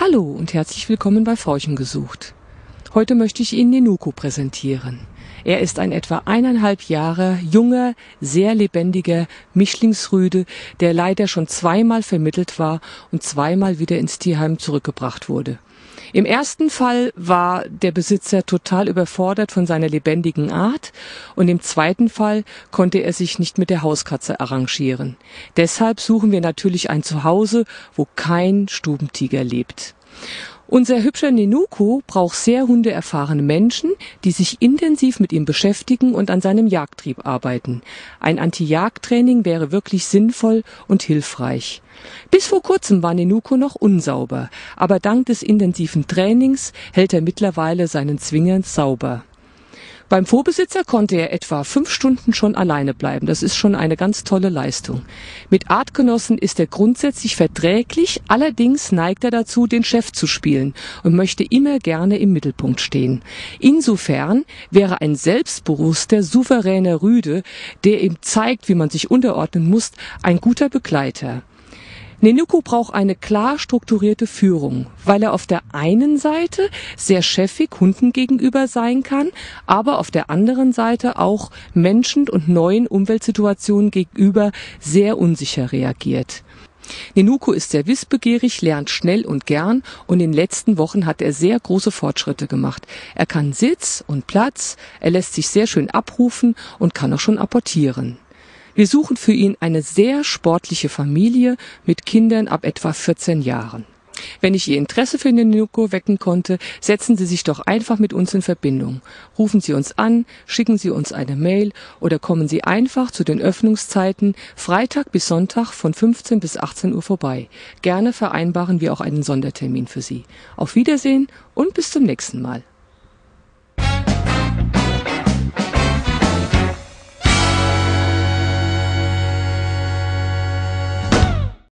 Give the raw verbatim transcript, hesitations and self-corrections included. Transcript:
Hallo und herzlich willkommen bei Frauchen gesucht. Heute möchte ich Ihnen Nenuko präsentieren. Er ist ein etwa eineinhalb Jahre junger, sehr lebendiger Mischlingsrüde, der leider schon zweimal vermittelt war und zweimal wieder ins Tierheim zurückgebracht wurde. Im ersten Fall war der Besitzer total überfordert von seiner lebendigen Art und im zweiten Fall konnte er sich nicht mit der Hauskatze arrangieren. Deshalb suchen wir natürlich ein Zuhause, wo kein Stubentiger lebt. Unser hübscher Nenuko braucht sehr hundeerfahrene Menschen, die sich intensiv mit ihm beschäftigen und an seinem Jagdtrieb arbeiten. Ein Anti-Jagd-Training wäre wirklich sinnvoll und hilfreich. Bis vor kurzem war Nenuko noch unsauber, aber dank des intensiven Trainings hält er mittlerweile seinen Zwinger sauber. Beim Vorbesitzer konnte er etwa fünf Stunden schon alleine bleiben. Das ist schon eine ganz tolle Leistung. Mit Artgenossen ist er grundsätzlich verträglich, allerdings neigt er dazu, den Chef zu spielen und möchte immer gerne im Mittelpunkt stehen. Insofern wäre ein selbstbewusster, souveräner Rüde, der ihm zeigt, wie man sich unterordnen muss, ein guter Begleiter. Nenuko braucht eine klar strukturierte Führung, weil er auf der einen Seite sehr chefig Hunden gegenüber sein kann, aber auf der anderen Seite auch Menschen und neuen Umweltsituationen gegenüber sehr unsicher reagiert. Nenuko ist sehr wissbegierig, lernt schnell und gern und in den letzten Wochen hat er sehr große Fortschritte gemacht. Er kann Sitz und Platz, er lässt sich sehr schön abrufen und kann auch schon apportieren. Wir suchen für ihn eine sehr sportliche Familie mit Kindern ab etwa vierzehn Jahren. Wenn ich Ihr Interesse für den Nenuko wecken konnte, setzen Sie sich doch einfach mit uns in Verbindung. Rufen Sie uns an, schicken Sie uns eine Mail oder kommen Sie einfach zu den Öffnungszeiten Freitag bis Sonntag von fünfzehn bis achtzehn Uhr vorbei. Gerne vereinbaren wir auch einen Sondertermin für Sie. Auf Wiedersehen und bis zum nächsten Mal.